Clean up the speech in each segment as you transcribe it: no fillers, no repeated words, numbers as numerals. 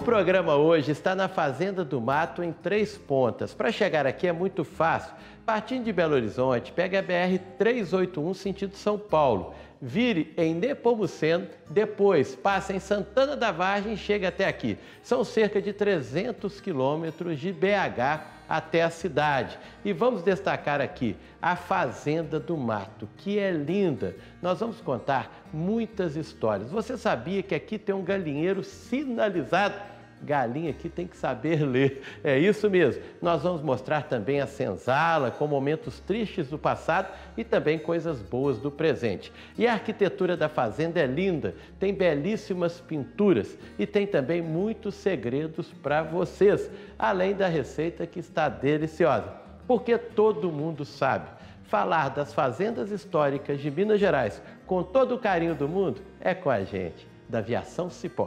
programa hoje está na Fazenda do Mato, em Três Pontas. Para chegar aqui é muito fácil. Partindo de Belo Horizonte, pega a BR-381 sentido São Paulo. Vire em Nepomuceno, depois passa em Santana da Vargem e chega até aqui. São cerca de 300 quilômetros de BH até a cidade. E vamos destacar aqui a Fazenda do Mato, que é linda. Nós vamos contar muitas histórias. Você sabia que aqui tem um galinheiro sinalizado? Galinha aqui tem que saber ler, é isso mesmo. Nós vamos mostrar também a senzala com momentos tristes do passado e também coisas boas do presente. E a arquitetura da fazenda é linda, tem belíssimas pinturas e tem também muitos segredos para vocês, além da receita que está deliciosa. Porque todo mundo sabe, falar das fazendas históricas de Minas Gerais com todo o carinho do mundo é com a gente, da Aviação Cipó.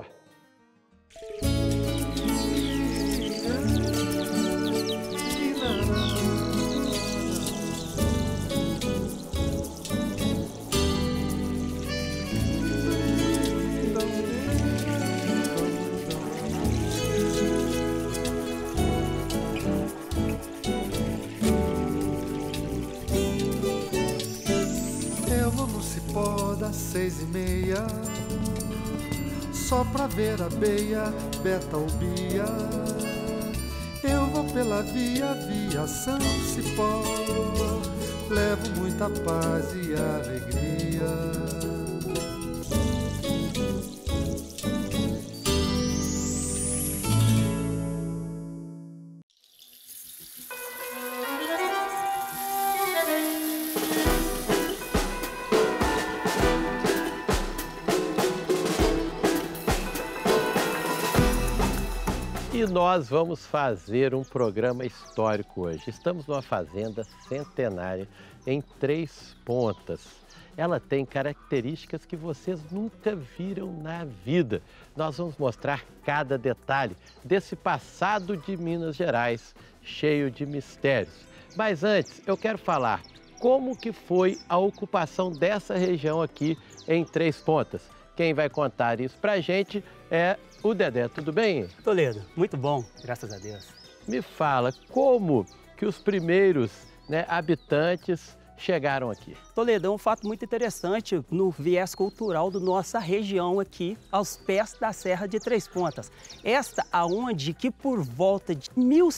Eu vou no Cipó das 6h30, só pra ver a beia, beta ou bia. Eu vou pela via, Aviação Cipó, levo muita paz e alegria. E nós vamos fazer um programa histórico hoje. Estamos numa fazenda centenária em Três Pontas. Ela tem características que vocês nunca viram na vida. Nós vamos mostrar cada detalhe desse passado de Minas Gerais, cheio de mistérios. Mas antes, eu quero falar como que foi a ocupação dessa região aqui em Três Pontas. Quem vai contar isso pra gente é o Dedé. Tudo bem? Toledo, muito bom, graças a Deus. Me fala, como que os primeiros habitantes chegaram aqui? Toledo, é um fato muito interessante no viés cultural da nossa região aqui, aos pés da Serra de Três Pontas. Esta aonde que por volta de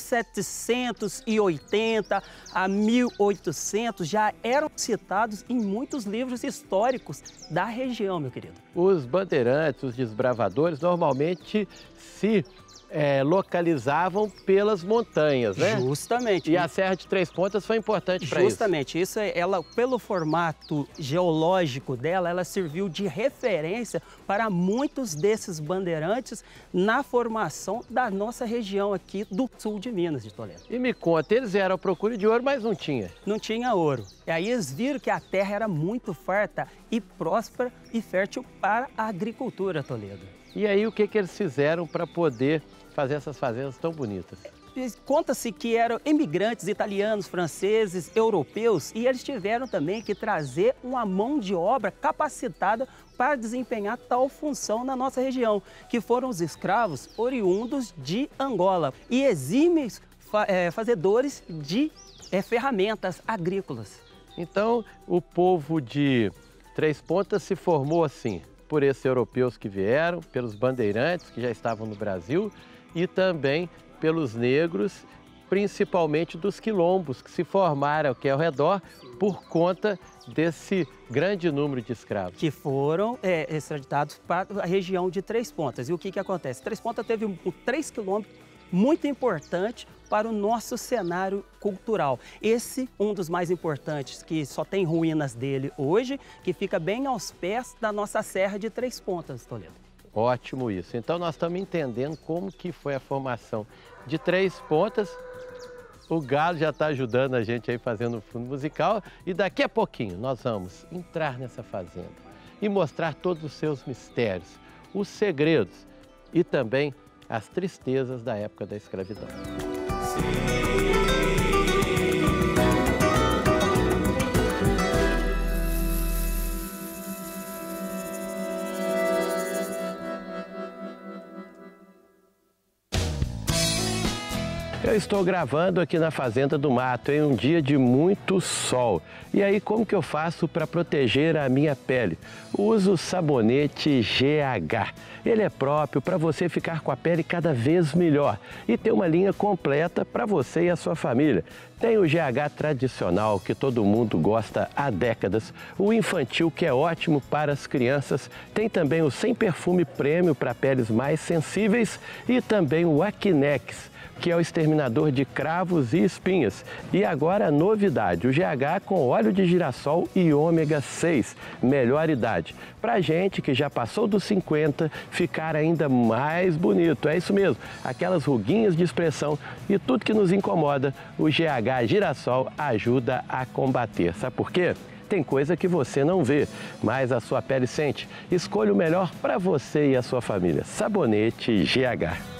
1780 a 1800 já eram citados em muitos livros históricos da região, meu querido. Os bandeirantes, os desbravadores, normalmente se localizavam pelas montanhas, né? Justamente. E a Serra de Três Pontas foi importante para isso. Justamente. Isso, ela, pelo formato geológico dela, ela serviu de referência para muitos desses bandeirantes na formação da nossa região aqui do sul de Minas, de Toledo. E me conta, eles eram à procura de ouro, mas não tinha. Não tinha ouro. E aí eles viram que a terra era muito farta e próspera e fértil para a agricultura, Toledo. E aí o que eles fizeram para poder fazer essas fazendas tão bonitas? Conta-se que eram imigrantes italianos, franceses, europeus e eles tiveram também que trazer uma mão de obra capacitada para desempenhar tal função na nossa região, que foram os escravos oriundos de Angola e exímios fazedores de ferramentas agrícolas. Então, o povo de Três Pontas se formou assim, por esses europeus que vieram, pelos bandeirantes que já estavam no Brasil e também pelos negros, principalmente dos quilombos que se formaram aqui ao redor por conta desse grande número de escravos. Que foram extraditados para a região de Três Pontas. E o que acontece? Três Pontas teve 3 quilômetros muito importante para o nosso cenário cultural. Esse, um dos mais importantes, que só tem ruínas dele hoje, que fica bem aos pés da nossa Serra de Três Pontas, Toledo. Ótimo isso. Então nós estamos entendendo como que foi a formação de Três Pontas. O Galo já está ajudando a gente aí fazendo o fundo musical e daqui a pouquinho nós vamos entrar nessa fazenda e mostrar todos os seus mistérios, os segredos e também as tristezas da época da escravidão. estou gravando aqui na Fazenda do Mato em um dia de muito sol. E aí, como que eu faço para proteger a minha pele? Uso o sabonete GH. Ele é próprio para você ficar com a pele cada vez melhor e ter uma linha completa para você e a sua família. Tem o GH tradicional, que todo mundo gosta há décadas, o infantil, que é ótimo para as crianças, tem também o sem perfume prêmio para peles mais sensíveis e também o Acnex, que é o exterminador de cravos e espinhas. E agora a novidade, o GH com óleo de girassol e ômega 6, melhor idade. Pra gente que já passou dos 50, ficar ainda mais bonito, é isso mesmo, aquelas ruguinhas de expressão e tudo que nos incomoda, o GH girassol ajuda a combater. Sabe por quê? Tem coisa que você não vê, mas a sua pele sente. Escolha o melhor para você e a sua família. Sabonete GH.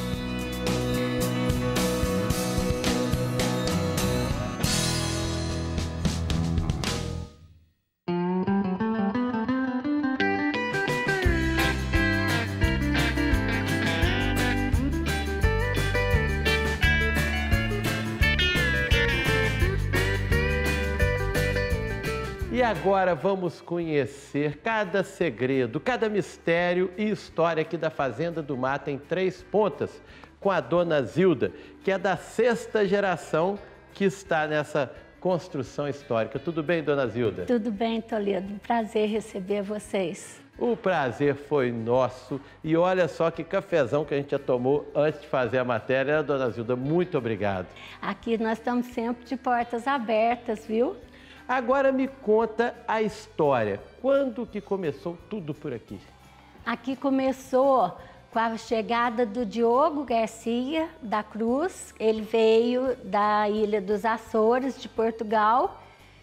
E agora vamos conhecer cada segredo, cada mistério e história aqui da Fazenda do Mato em Três Pontas, com a dona Zilda, que é da 6ª geração que está nessa construção histórica. Tudo bem, dona Zilda? Tudo bem, Toledo. Prazer receber vocês. O prazer foi nosso. E olha só que cafezão que a gente já tomou antes de fazer a matéria, dona Zilda? Muito obrigado. Aqui nós estamos sempre de portas abertas, viu? Agora me conta a história. Quando que começou tudo por aqui? Aqui começou com a chegada do Diogo Garcia da Cruz. Ele veio da Ilha dos Açores, de Portugal.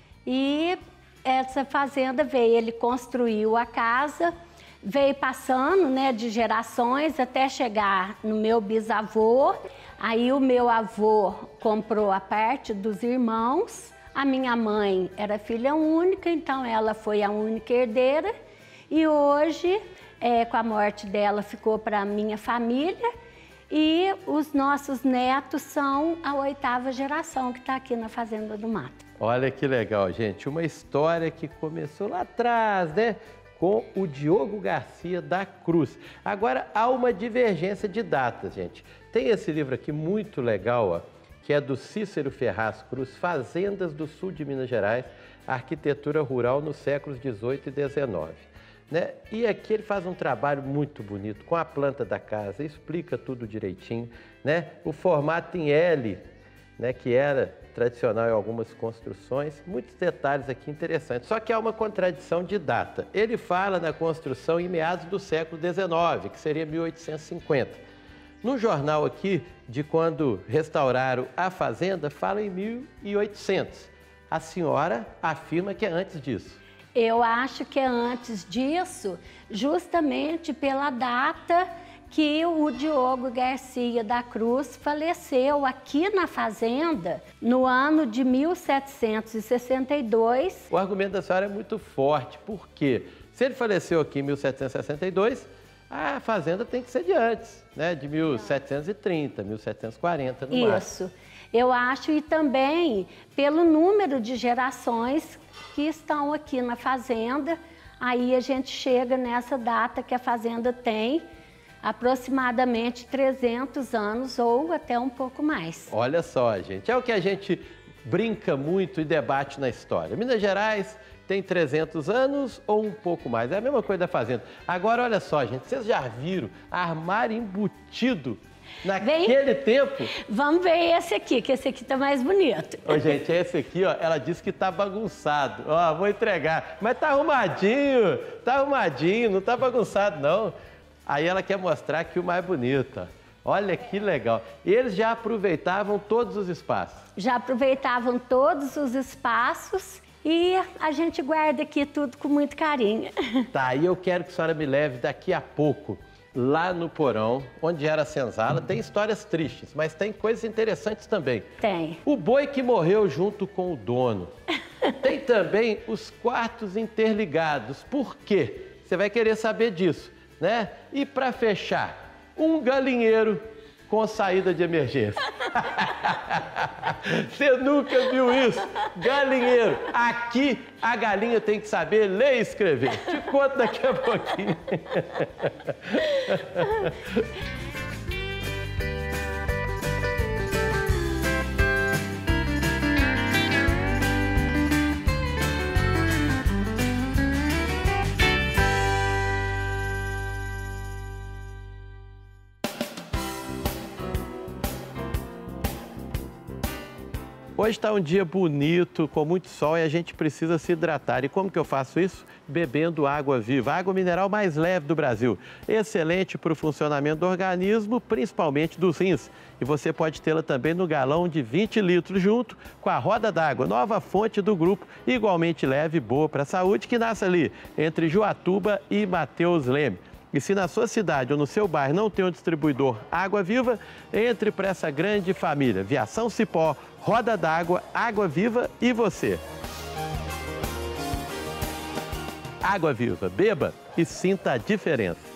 E essa fazenda veio, ele construiu a casa, veio passando, né, de gerações até chegar no meu bisavô. Aí o meu avô comprou a parte dos irmãos. A minha mãe era filha única, então ela foi a única herdeira. E hoje, com a morte dela, ficou para a minha família. E os nossos netos são a 8ª geração que está aqui na Fazenda do Mato. Olha que legal, gente. Uma história que começou lá atrás, né? Com o Diogo Garcia da Cruz. Agora, há uma divergência de datas, gente. Tem esse livro aqui muito legal, ó, que é do Cícero Ferraz Cruz, Fazendas do Sul de Minas Gerais, Arquitetura Rural nos séculos 18 e 19. Né? E aqui ele faz um trabalho muito bonito com a planta da casa, explica tudo direitinho. Né? O formato em L, né, que era tradicional em algumas construções, muitos detalhes aqui interessantes. Só que há uma contradição de data. Ele fala na construção em meados do século 19, que seria 1850. No jornal aqui, de quando restauraram a fazenda, fala em 1800. A senhora afirma que é antes disso. Eu acho que é antes disso, justamente pela data que o Diogo Garcia da Cruz faleceu aqui na fazenda no ano de 1762. O argumento da senhora é muito forte, porque se ele faleceu aqui em 1762, a fazenda tem que ser de antes, né? De 1730, 1740 no máximo. Isso. Eu acho, e também pelo número de gerações que estão aqui na fazenda, aí a gente chega nessa data que a fazenda tem aproximadamente 300 anos ou até um pouco mais. Olha só, gente, é o que a gente brinca muito e debate na história. Minas Gerais tem 300 anos ou um pouco mais, é a mesma coisa da fazenda. Agora, olha só, gente, vocês já viram armário embutido naquele tempo? Vamos ver esse aqui, que esse aqui tá mais bonito. Ô, gente, esse aqui, ó, ela disse que tá bagunçado. Ó, vou entregar, mas tá arrumadinho, não tá bagunçado, não. Aí ela quer mostrar que o mais bonito, ó. Olha que legal. Eles já aproveitavam todos os espaços. Já aproveitavam todos os espaços. E a gente guarda aqui tudo com muito carinho. Tá, e eu quero que a senhora me leve daqui a pouco, lá no porão, onde era a senzala. Tem histórias tristes, mas tem coisas interessantes também. Tem. O boi que morreu junto com o dono. Tem também os quartos interligados. Por quê? Você vai querer saber disso, né? E para fechar, um galinheiro com saída de emergência. Você nunca viu isso? Galinheiro, aqui a galinha tem que saber ler e escrever. Te conto daqui a pouquinho. Hoje está um dia bonito, com muito sol, e a gente precisa se hidratar. E como que eu faço isso? Bebendo água viva, a água mineral mais leve do Brasil. Excelente para o funcionamento do organismo, principalmente dos rins. E você pode tê-la também no galão de 20 litros, junto com a Roda d'Água, nova fonte do grupo, igualmente leve e boa para a saúde, que nasce ali entre Joatuba e Mateus Leme. E se na sua cidade ou no seu bairro não tem um distribuidor Água Viva, entre para essa grande família. Viação Cipó, Roda d'Água, Água Viva e você. Água Viva, beba e sinta a diferença.